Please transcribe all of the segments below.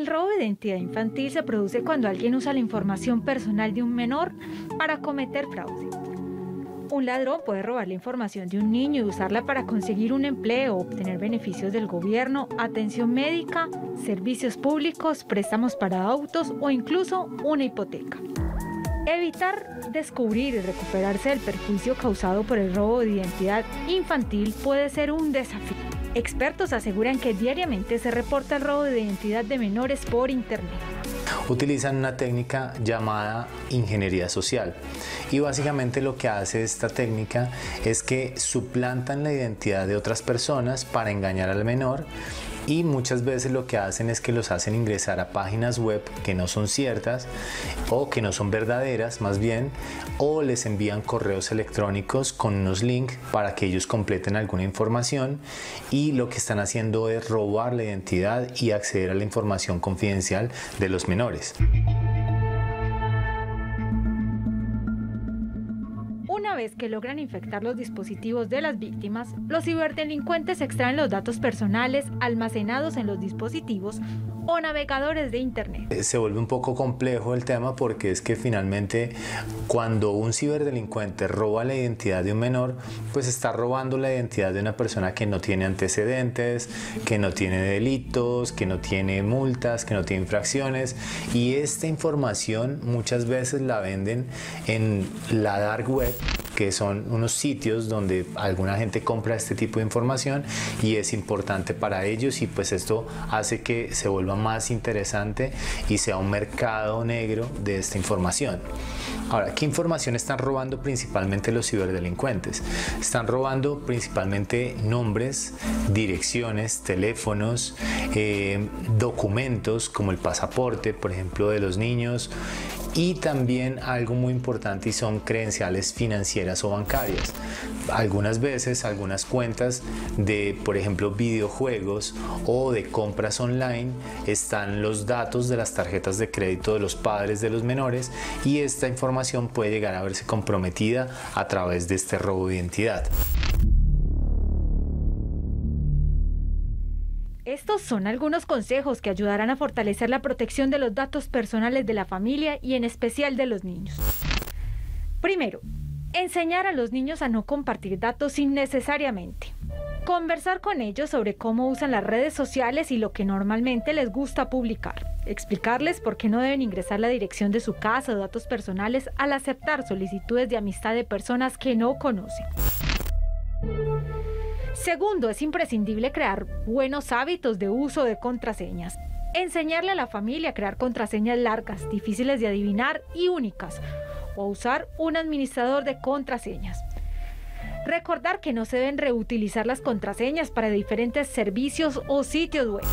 El robo de identidad infantil se produce cuando alguien usa la información personal de un menor para cometer fraude. Un ladrón puede robar la información de un niño y usarla para conseguir un empleo, obtener beneficios del gobierno, atención médica, servicios públicos, préstamos para autos o incluso una hipoteca. Evitar, descubrir y recuperarse del perjuicio causado por el robo de identidad infantil puede ser un desafío. Expertos aseguran que diariamente se reporta el robo de identidad de menores por Internet. Utilizan una técnica llamada ingeniería social y básicamente lo que hace esta técnica es que suplantan la identidad de otras personas para engañar al menor, y muchas veces lo que hacen es que los hacen ingresar a páginas web que no son ciertas o que no son verdaderas más bien, o les envían correos electrónicos con unos links para que ellos completen alguna información, y lo que están haciendo es robar la identidad y acceder a la información confidencial de los menores. Una vez que logran infectar los dispositivos de las víctimas, los ciberdelincuentes extraen los datos personales almacenados en los dispositivos o navegadores de Internet. Se vuelve un poco complejo el tema porque es que finalmente cuando un ciberdelincuente roba la identidad de un menor, pues está robando la identidad de una persona que no tiene antecedentes, que no tiene delitos, que no tiene multas, que no tiene infracciones, y esta información muchas veces la venden en la dark web, que son unos sitios donde alguna gente compra este tipo de información y es importante para ellos, y pues esto hace que se vuelva más interesante y sea un mercado negro de esta información. Ahora, ¿qué información están robando principalmente los ciberdelincuentes? Están robando principalmente nombres, direcciones, teléfonos, documentos como el pasaporte, por ejemplo, de los niños, y también algo muy importante, y son credenciales financieras o bancarias. Algunas veces, algunas cuentas de, por ejemplo, videojuegos o de compras online, están los datos de las tarjetas de crédito de los padres de los menores, y esta información puede llegar a verse comprometida a través de este robo de identidad. Estos son algunos consejos que ayudarán a fortalecer la protección de los datos personales de la familia y en especial de los niños. Primero, enseñar a los niños a no compartir datos innecesariamente. Conversar con ellos sobre cómo usan las redes sociales y lo que normalmente les gusta publicar. Explicarles por qué no deben ingresar la dirección de su casa o datos personales al aceptar solicitudes de amistad de personas que no conocen. Segundo, es imprescindible crear buenos hábitos de uso de contraseñas. Enseñarle a la familia a crear contraseñas largas, difíciles de adivinar y únicas, o usar un administrador de contraseñas. Recordar que no se deben reutilizar las contraseñas para diferentes servicios o sitios web.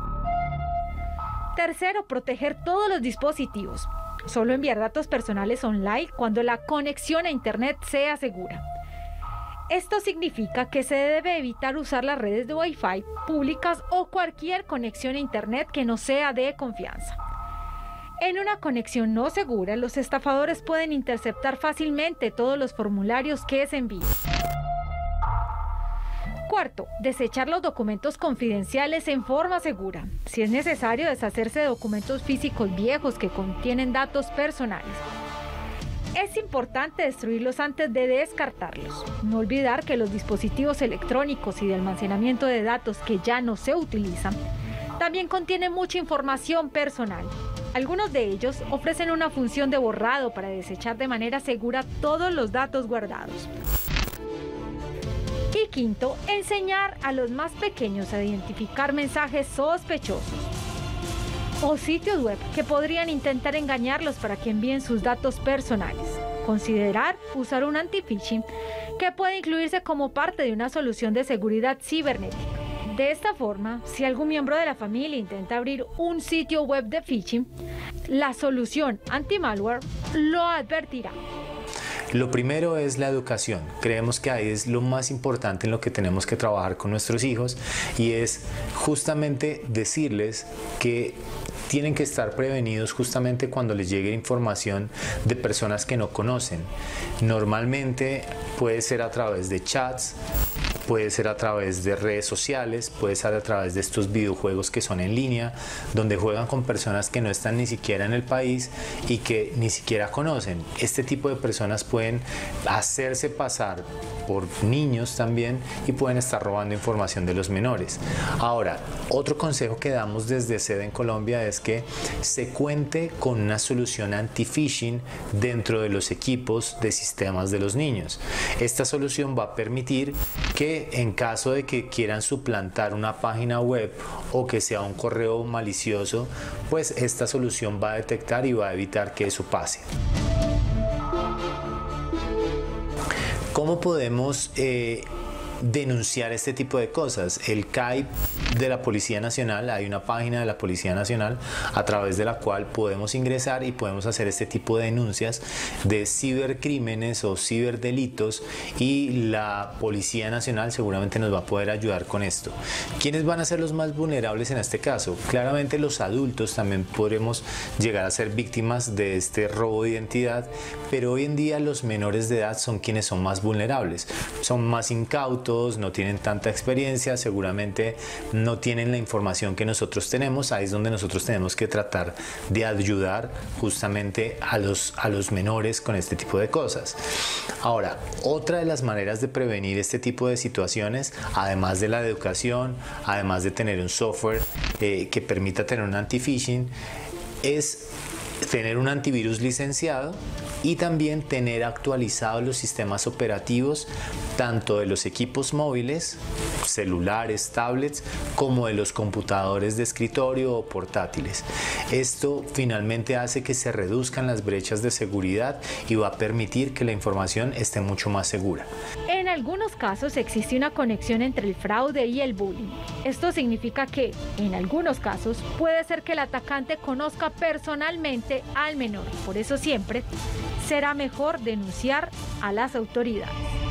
Tercero, proteger todos los dispositivos. Solo enviar datos personales online cuando la conexión a Internet sea segura. Esto significa que se debe evitar usar las redes de Wi-Fi públicas o cualquier conexión a Internet que no sea de confianza. En una conexión no segura, los estafadores pueden interceptar fácilmente todos los formularios que se envíen. Cuarto, desechar los documentos confidenciales en forma segura. Si es necesario, deshacerse de documentos físicos viejos que contienen datos personales. Es importante destruirlos antes de descartarlos. No olvidar que los dispositivos electrónicos y de almacenamiento de datos que ya no se utilizan también contienen mucha información personal. Algunos de ellos ofrecen una función de borrado para desechar de manera segura todos los datos guardados. Y quinto, enseñar a los más pequeños a identificar mensajes sospechosos o sitios web que podrían intentar engañarlos para que envíen sus datos personales. Considerar usar un anti-phishing que puede incluirse como parte de una solución de seguridad cibernética. De esta forma, si algún miembro de la familia intenta abrir un sitio web de phishing, la solución anti-malware lo advertirá. Lo primero es la educación. Creemos que ahí es lo más importante en lo que tenemos que trabajar con nuestros hijos, y es justamente decirles que tienen que estar prevenidos justamente cuando les llegue información de personas que no conocen. Normalmente puede ser a través de chats, puede ser a través de redes sociales, puede ser a través de estos videojuegos que son en línea, donde juegan con personas que no están ni siquiera en el país y que ni siquiera conocen. Este tipo de personas pueden hacerse pasar por niños también y pueden estar robando información de los menores. Ahora, otro consejo que damos desde SED en Colombia es que se cuente con una solución anti-phishing dentro de los equipos de sistemas de los niños. Esta solución va a permitir que en caso de que quieran suplantar una página web o que sea un correo malicioso, pues esta solución va a detectar y va a evitar que eso pase. ¿Cómo podemos denunciar este tipo de cosas? El CAIP de la Policía Nacional, hay una página de la Policía Nacional a través de la cual podemos ingresar y podemos hacer este tipo de denuncias de cibercrímenes o ciberdelitos, y la Policía Nacional seguramente nos va a poder ayudar con esto. ¿Quiénes van a ser los más vulnerables en este caso? Claramente los adultos también podremos llegar a ser víctimas de este robo de identidad, pero hoy en día los menores de edad son quienes son más vulnerables, son más incautos, no tienen tanta experiencia, seguramente no tienen la información que nosotros tenemos. Ahí es donde nosotros tenemos que tratar de ayudar justamente a los menores con este tipo de cosas. Ahora, otra de las maneras de prevenir este tipo de situaciones, además de la educación, además de tener un software que permita tener un anti-phishing, es tener un antivirus licenciado y también tener actualizados los sistemas operativos tanto de los equipos móviles, celulares, tablets, como de los computadores de escritorio o portátiles. Esto finalmente hace que se reduzcan las brechas de seguridad y va a permitir que la información esté mucho más segura. En algunos casos existe una conexión entre el fraude y el bullying. Esto significa que, en algunos casos, puede ser que el atacante conozca personalmente al menor. Por eso siempre será mejor denunciar a las autoridades.